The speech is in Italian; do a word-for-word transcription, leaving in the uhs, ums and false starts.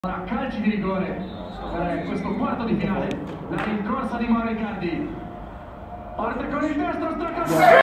Ora calci di rigore per questo quarto di finale, la rincorsa di Mauro Icardi, parte con il destro, stacca